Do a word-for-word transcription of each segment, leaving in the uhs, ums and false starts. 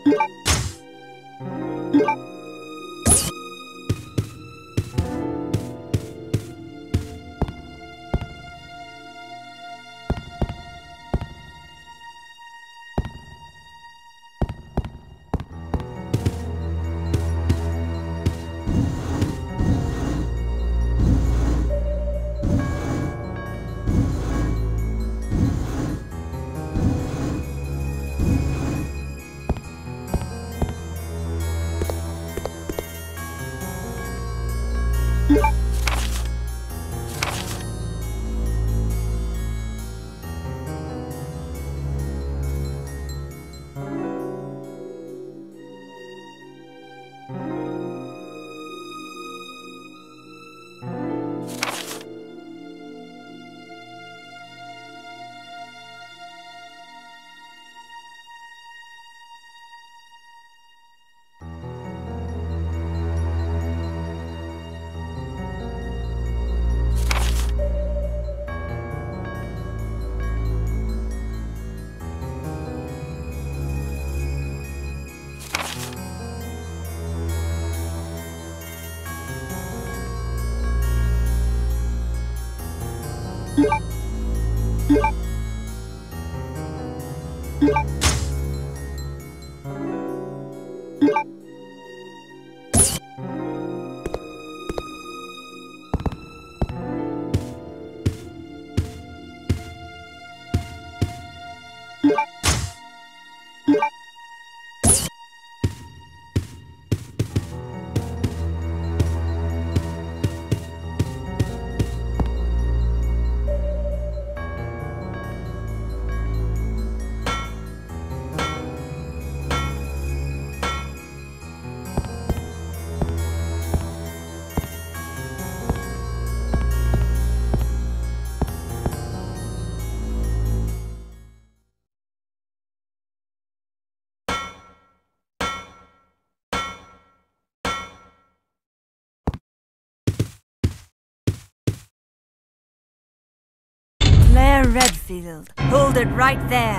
Claire Redfield, hold it right there.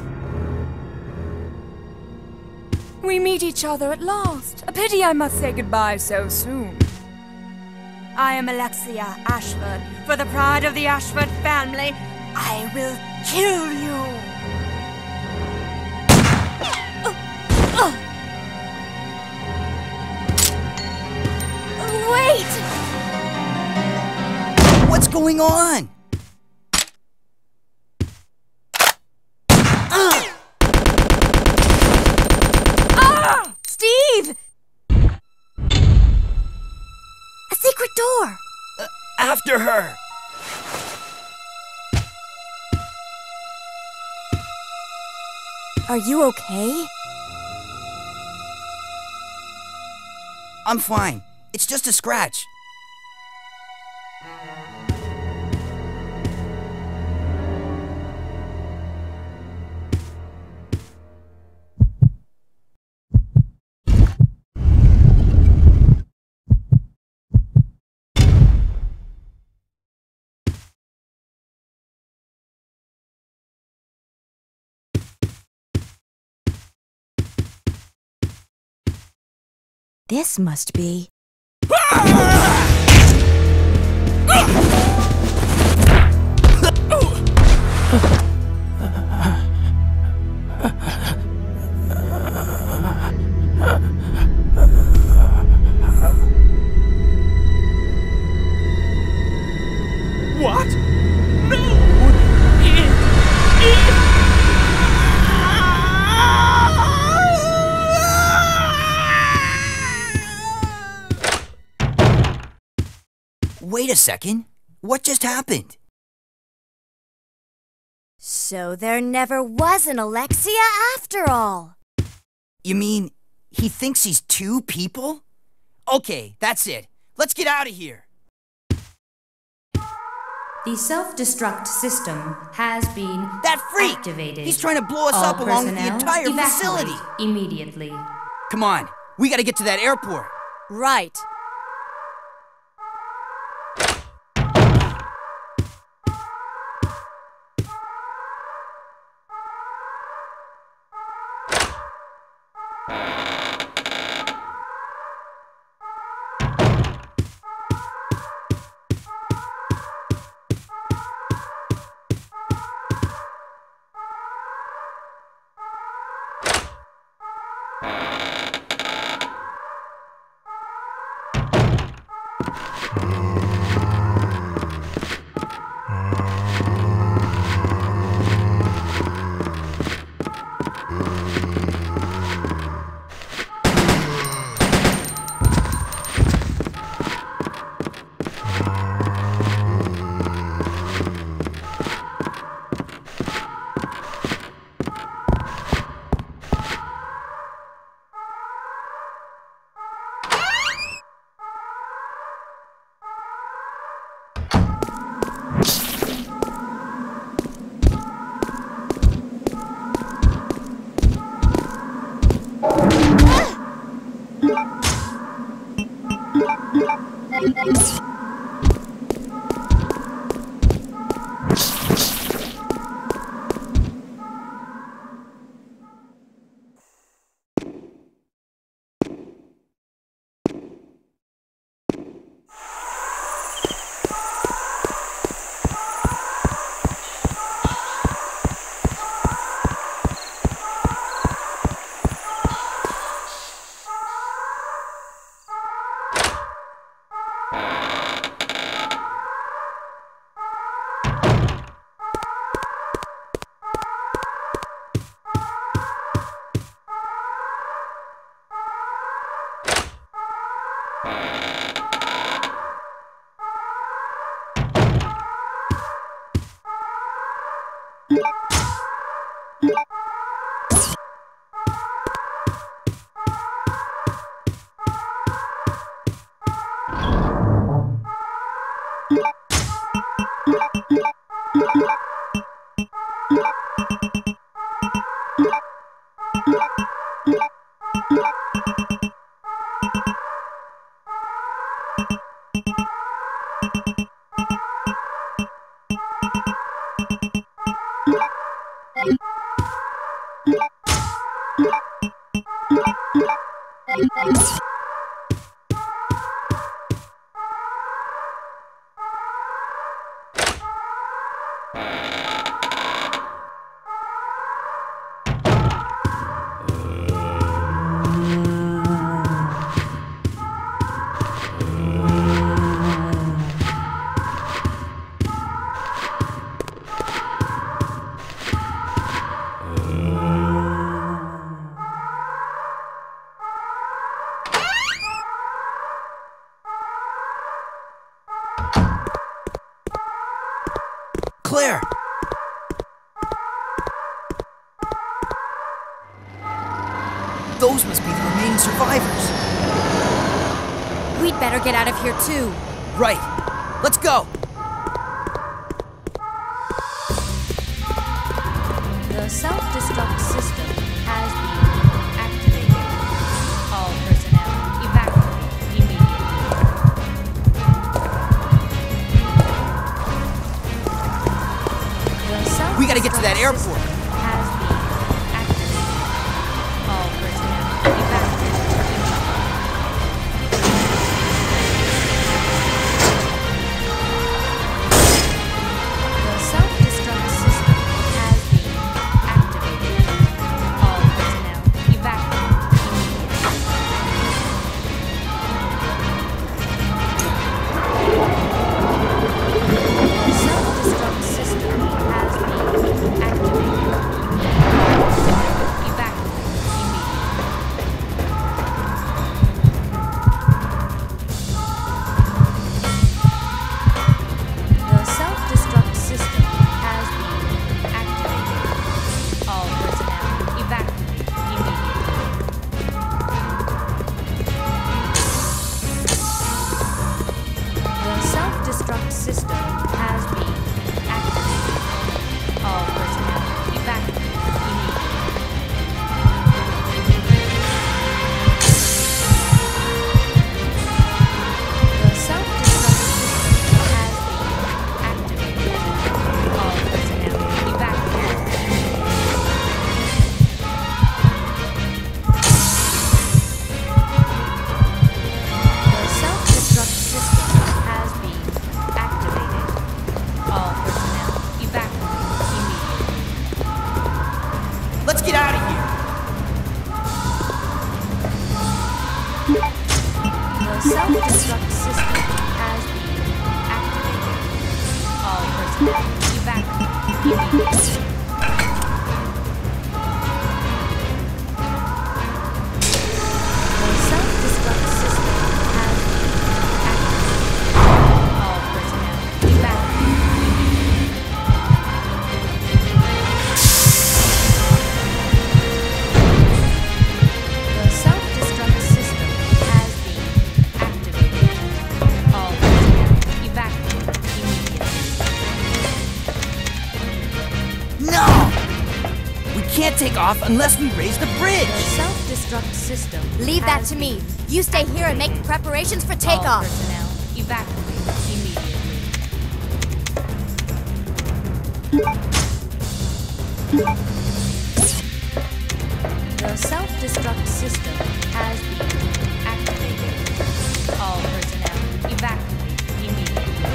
We meet each other at last. A pity I must say goodbye so soon. I am Alexia Ashford. For the pride of the Ashford family, I will kill you. Wait! What's going on? Ah! Steve! A secret door! Uh, after her! Are you okay? I'm fine. It's just a scratch. This must be... What? No! Wait a second. What just happened? So there never was an Alexia after all. You mean he thinks he's two people? Okay, that's it. Let's get out of here. The self-destruct system has been That freak! activated. He's trying to blow us All up along with the personnel entire evacuate facility. Immediately. Come on, we gotta get to that airport. Right. Claire! Those must be the remaining survivors. We'd better get out of here too. Right. Let's go! The self-destruct system has been activated. All personnel evacuate immediately. The We gotta get to that self-destruct airport. system has been activated. All personnel evacuate immediately. The self-destruct system has been activated. All personnel evacuate immediately. The self-destruct system has been activated. self-destruct system has been activated. All personnel evacuate immediately. The self-destruct system has been activated. All personnel evacuate immediately. The self-destruct system has been activated. All personnel evacuate immediately. No! We can't take off unless we raise the bridge. The self-destruct system. Leave that has to me. been You stay here and make activated. preparations for All takeoff. personnel evacuate immediately. The self-destruct system has been activated. All personnel evacuate immediately.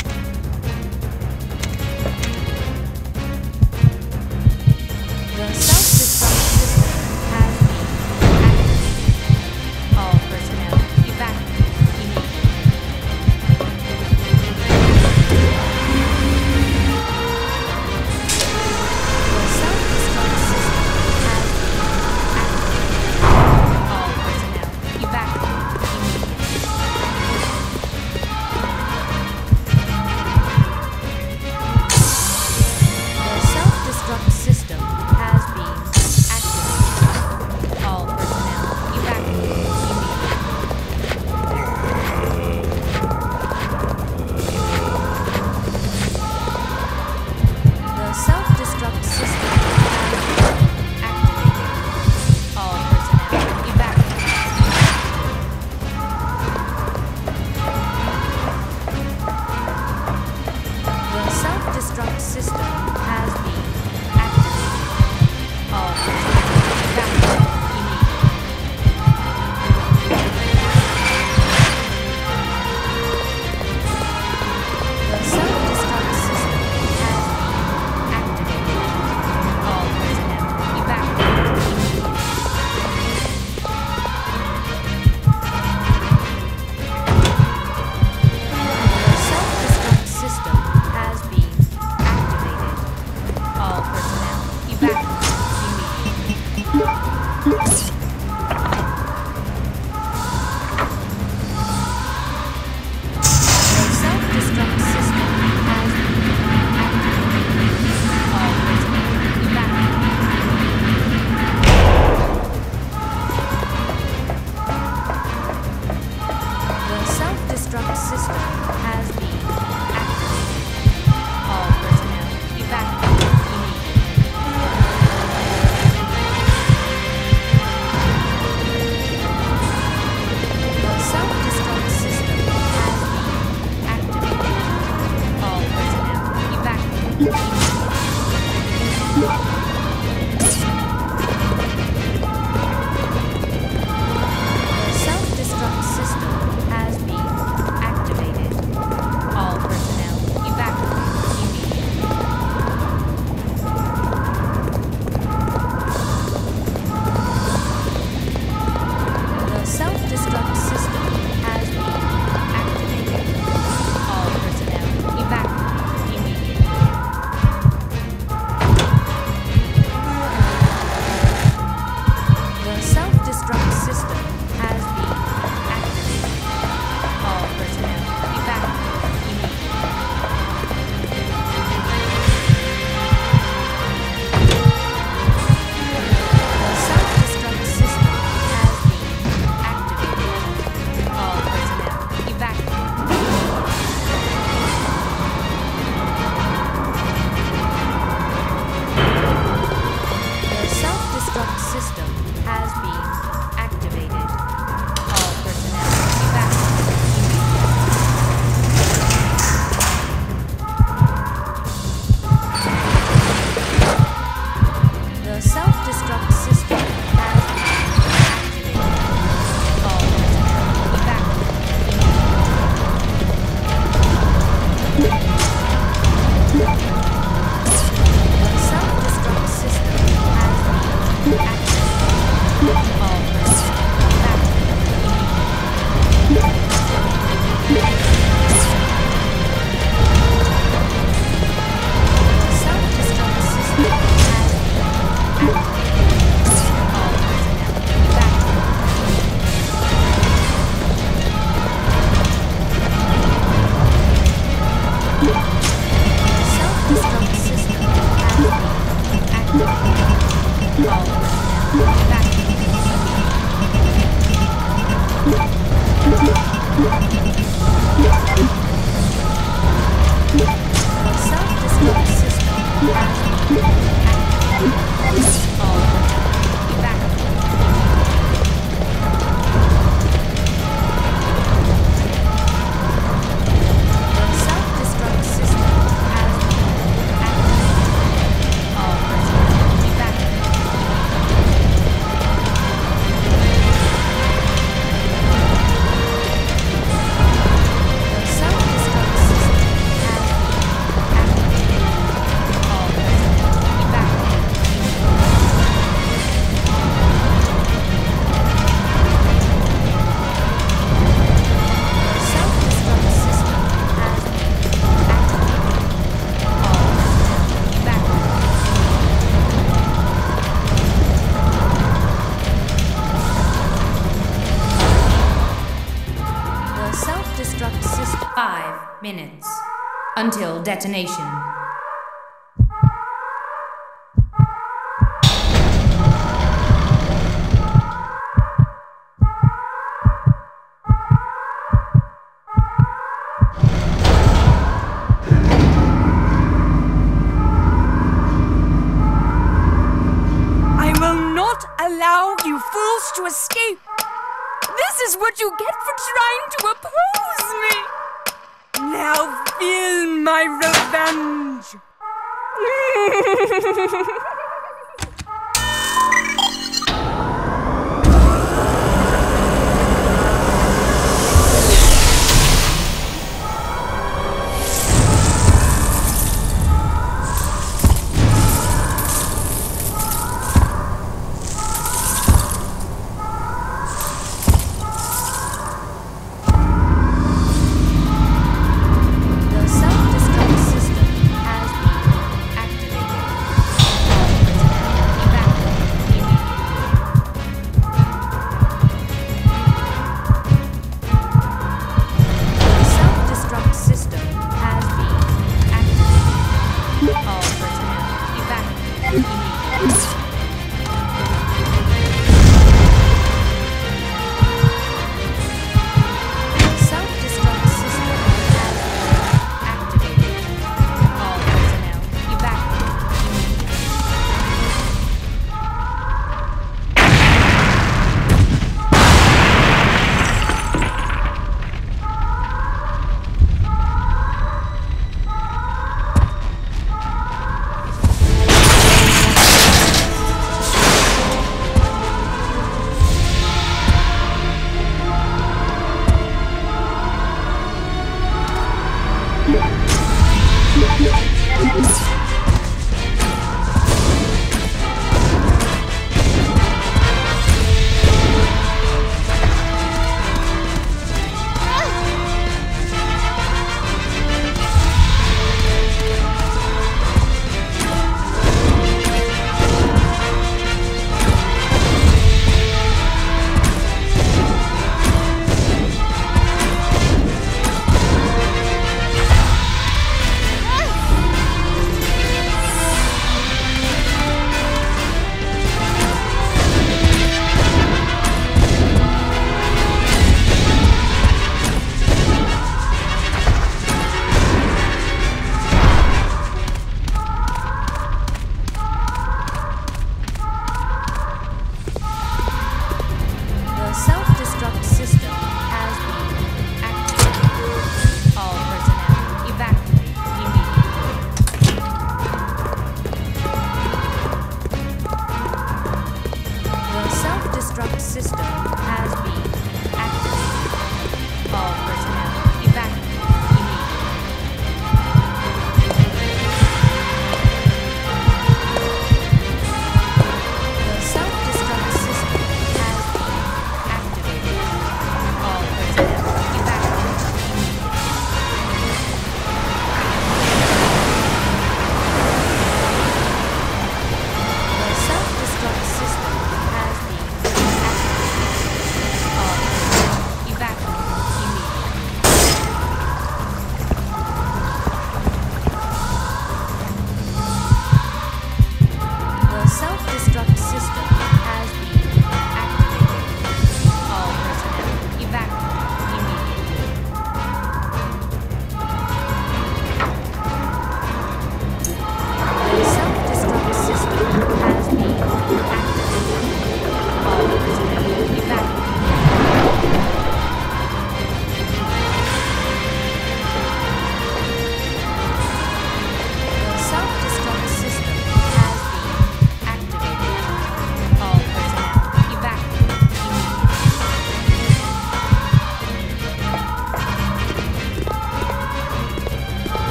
The self-destruct system has been activated. All personnel evacuate immediately. The self-destruct system has been activated. All personnel evacuate immediately. The self-destruct system has been activated. All personnel evacuate immediately. The self-destruct system has been activated. All personnel evacuate The self-destruct system has been activated. All personnel evacuate immediately. The self-destruct system has been activated. All personnel evacuate immediately. The self-destruct system has been activated. All personnel evacuate immediately. The self-destruct system has been activated. All personnel evacuate. The self-destruct system has been activated. All personnel evacuate immediately. five minutes until detonation. I will not allow you fools to escape. This is what you get for trying to oppose me. Now feel my revenge. The self-destruct system has been activated. All personnel evacuate immediately. The self-destruct system has been activated. All personnel evacuate immediately. Self-destruct system has been activated. All personnel evacuate immediately. The self-destruct system has been activated. All personnel evacuate immediately. The self-destruct system has been activated. All personnel evacuate immediately. The self-destruct system has been activated. All personnel evacuate immediately. The self-destruct system has been activated.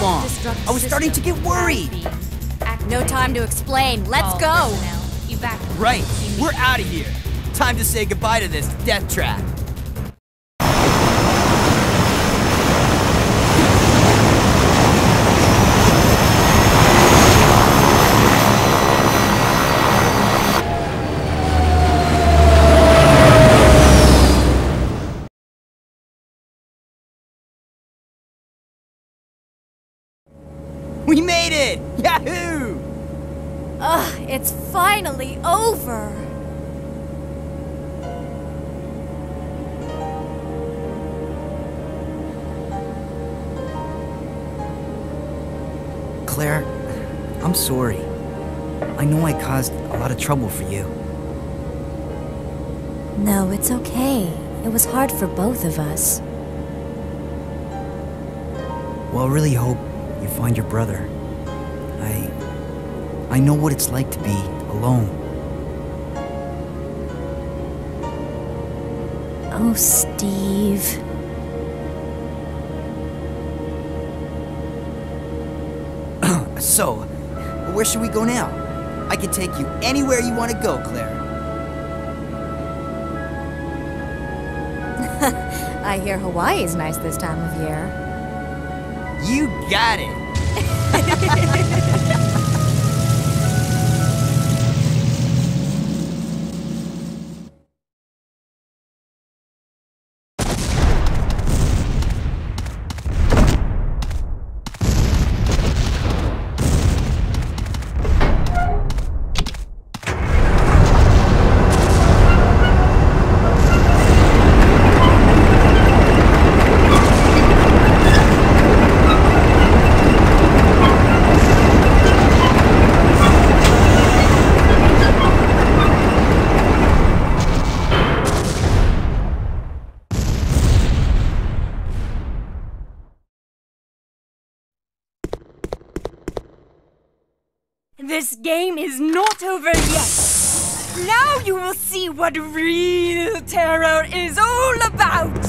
long? Self-destruct I was starting to get system worried. has been activated. No time to explain. Let's All go. personnel evacuate Right, we're immediately. out of here. Time to say goodbye to this death trap. We made it! Yahoo! Ugh, it's finally over. Claire, I'm sorry. I know I caused a lot of trouble for you. No, it's okay. It was hard for both of us. Well, I really hope you find your brother. I... I know what it's like to be alone. Oh, Steve. So, where should we go now? I can take you anywhere you want to go, Claire. I hear Hawaii's nice this time of year. You got it! This game is not over yet. Now you will see what real terror is all about.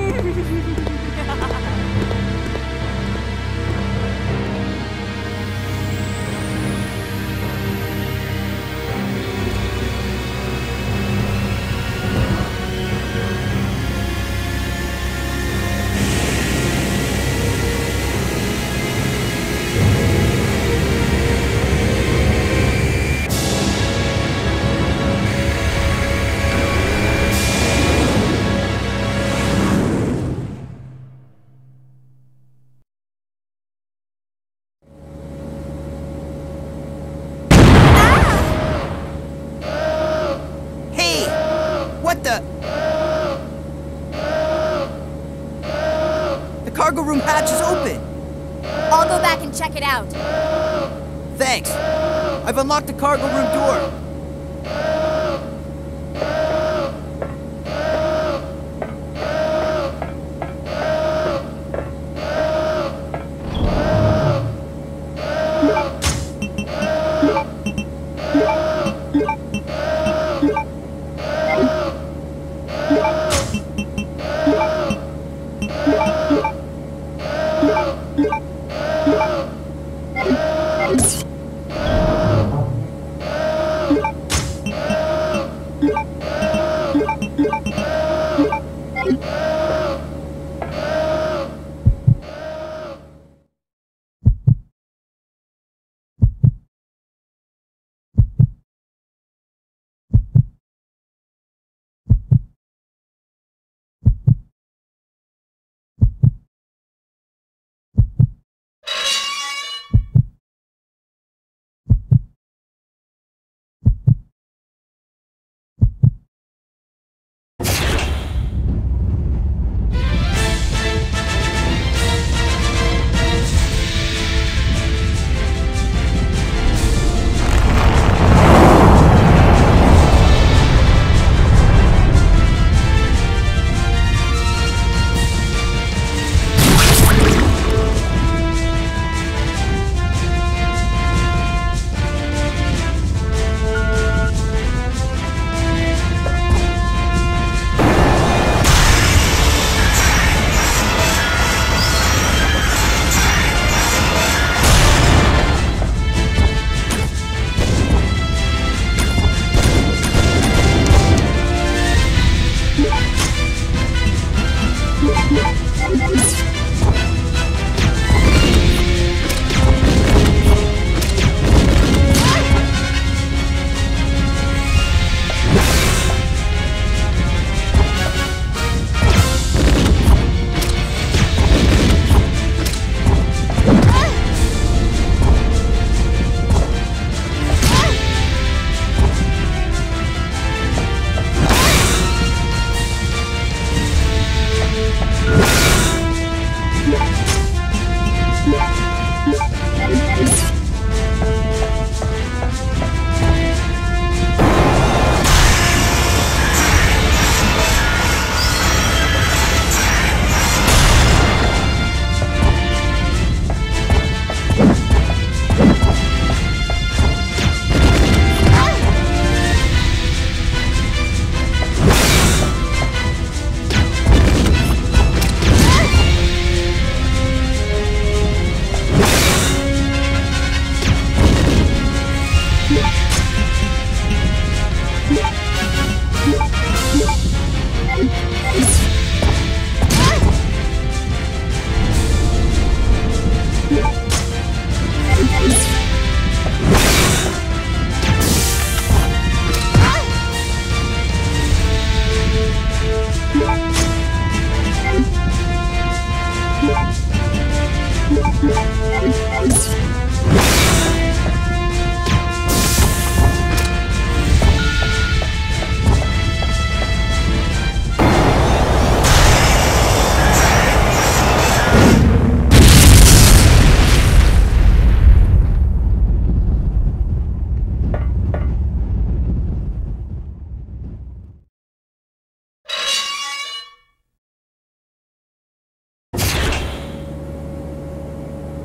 What the? The cargo room hatch is open. I'll go back and check it out. Thanks. I've unlocked the cargo room door.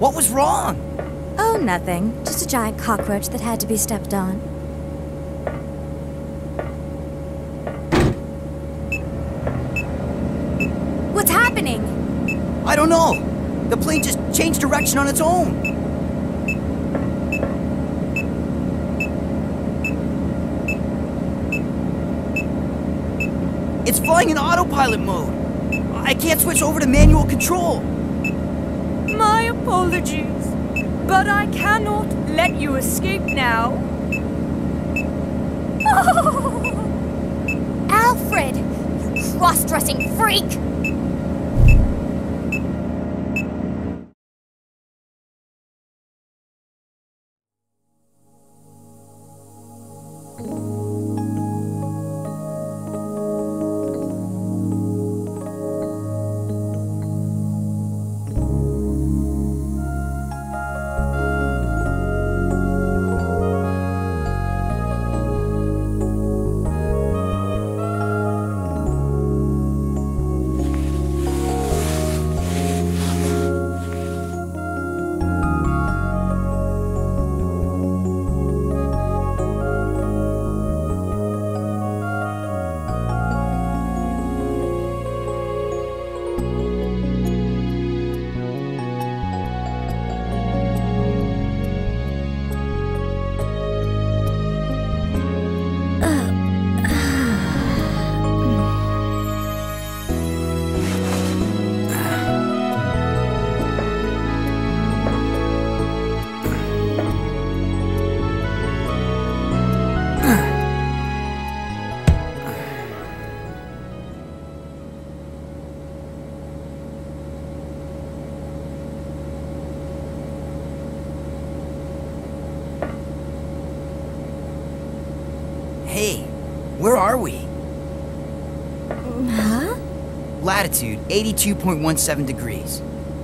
What was wrong? Oh, nothing. Just a giant cockroach that had to be stepped on. What's happening? I don't know. The plane just changed direction on its own. It's flying in autopilot mode. I can't switch over to manual control. My apologies, but I cannot let you escape now. Alfred! You cross-dressing freak! Hey, where are we? Huh? Latitude, eighty-two point one seven degrees.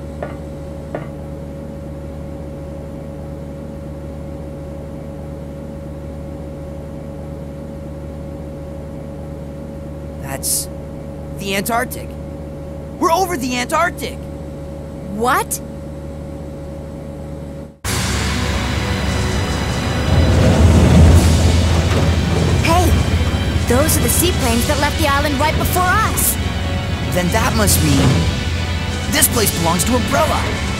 That's the Antarctic. We're over the Antarctic! What? Those are the seaplanes that left the island right before us. Then that must mean this place belongs to Umbrella.